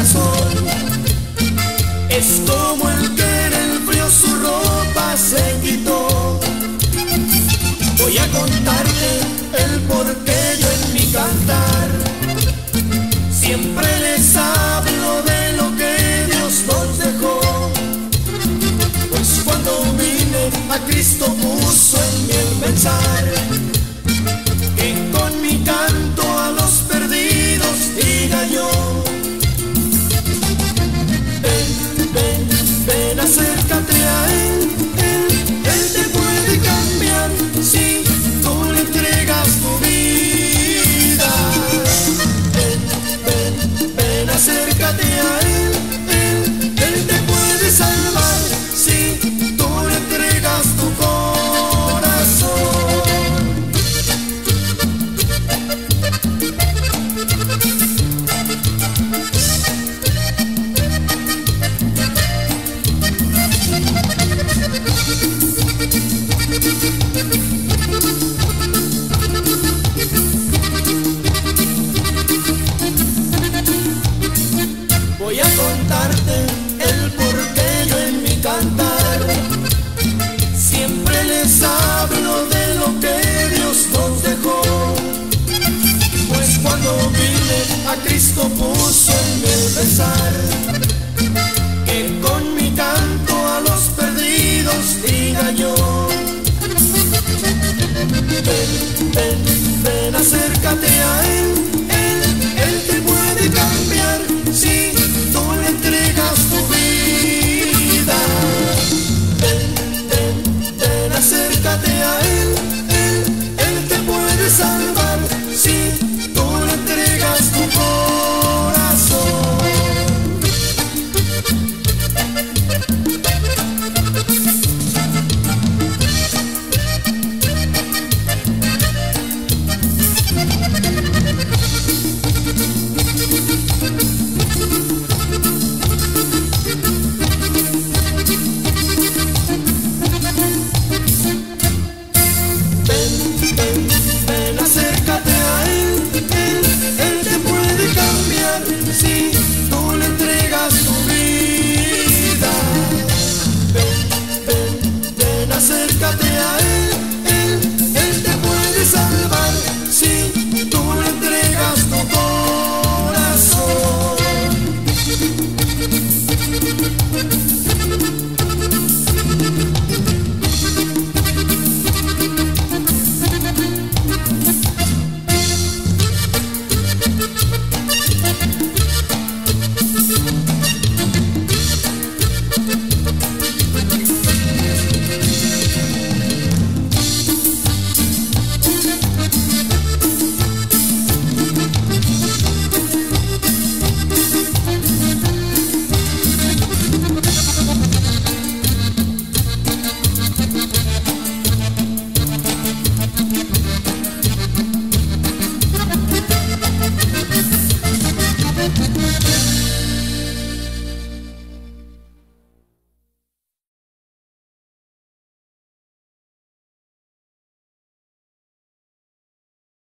corazón. Es como el que en el frío su ropa se quitó. Voy a contarte el porqué yo en mi cantar siempre les hablo de lo que Dios nos dejó. Pues cuando vine a Cristo puso en mí el pensar que con mi canto a los perdidos diga yo: ven, ven, ven, acércate a Él, Él te puede cambiar si tú le entregas tu vida. Ven, ven, ven, acércate a Él, Él te puede salvar si tú le entregas tu corazón. Voy a contarte el porqué yo en mi cantar siempre les hablo de lo que Dios nos dejó. Pues cuando vine a Cristo puso en mí el pensar que con mi canto a los perdidos diga yo: ven, ven, ven a ser